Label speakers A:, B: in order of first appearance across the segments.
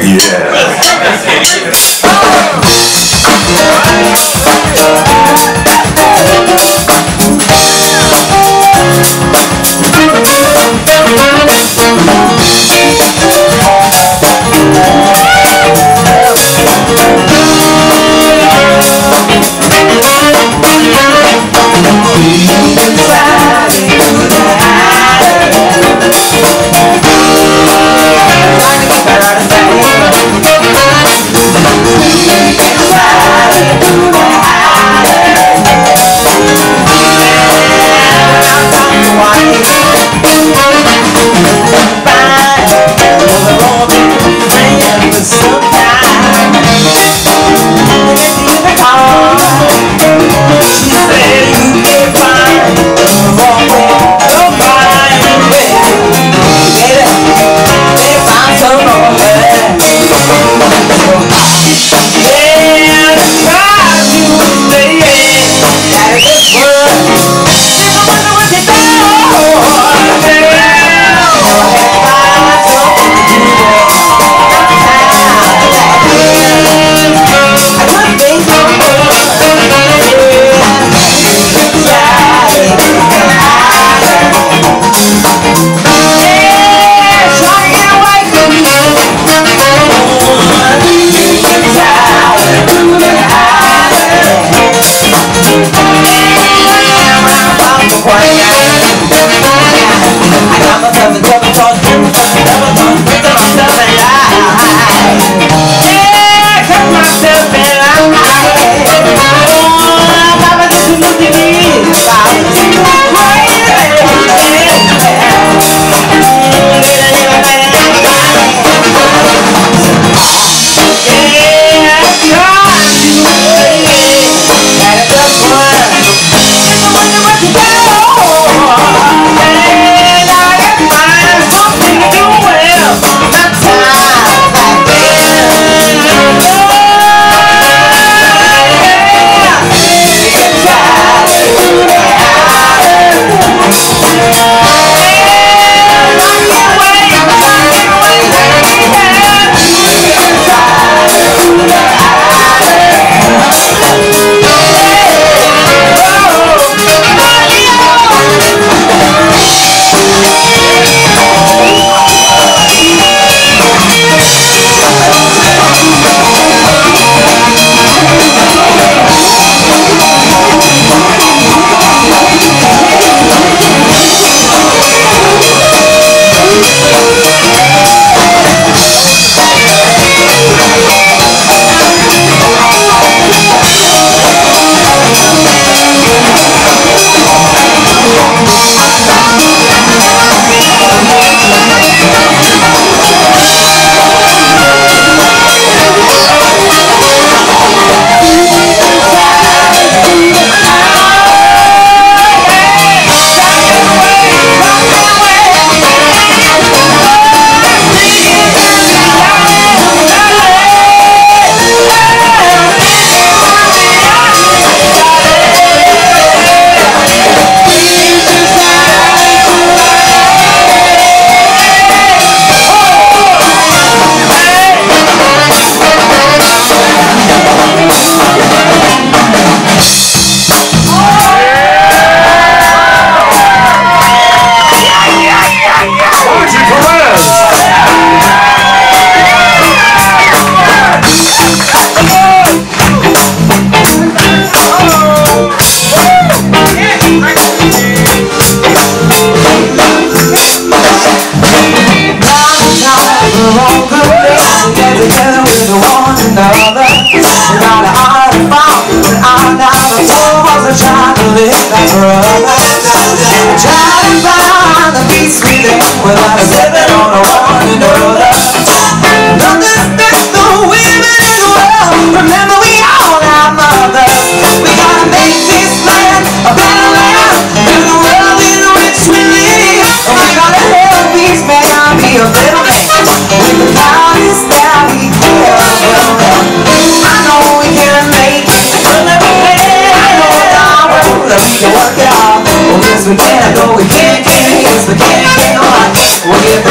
A: without a stepping on one another. Nothing's best the women in the world. Remember, we all have mothers. We gotta make this land a better land than the world in which we live. And we gotta help these men be a better man with the kindness that we give. I know we can make it. We'll never fail. I know it's our road that we can work it out. Well, yes we can. I know we can. Yes we can. We'll get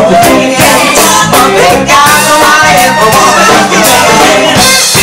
A: we can. But thank God somebody if a woman is the man.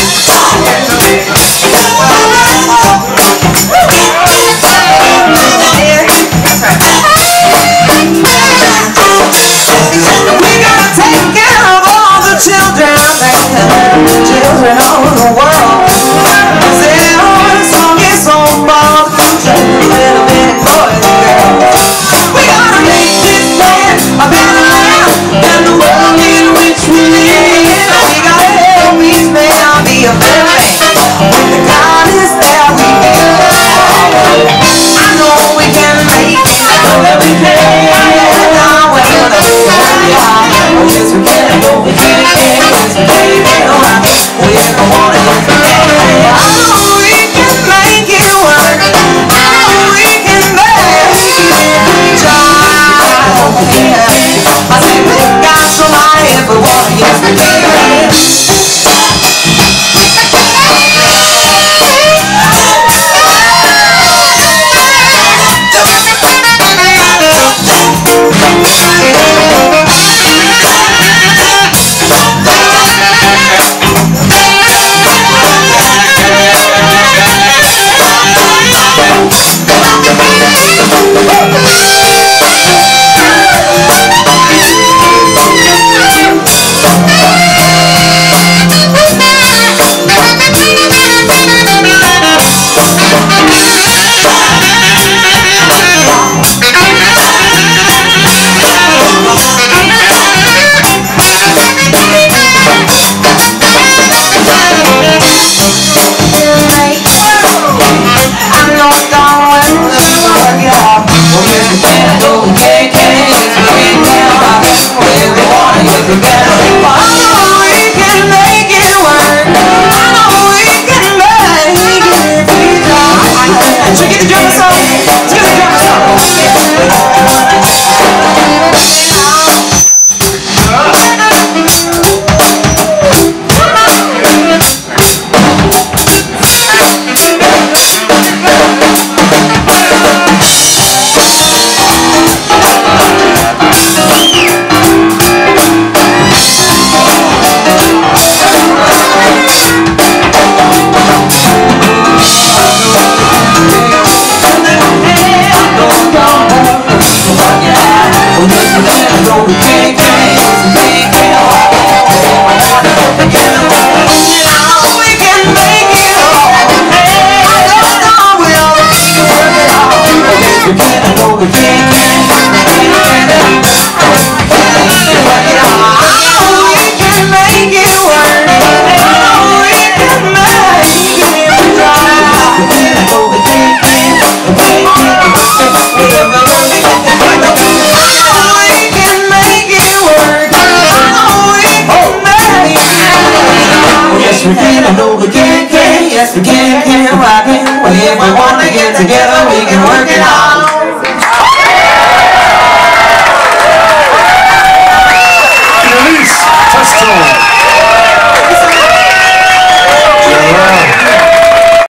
A: We gotta take care of all the children, children all over the world. Say, oh, the song is so for the future, little bitty boys and girls. We gotta make this land a better land than the world in which we live. We gotta help these men be a better man. When the God is there, we can. I know we can make it. I know that we can. Now we're gonna work it out. Oh yes we can. I know we can. Yes we can. Oh yes I wanna. Yes we can. I know we can make it work. I know we can make it. Try. I say we got somebody if we wanna. Yes we can. Yes, we can, rock it. Well, if we wanna get together, we can work it out.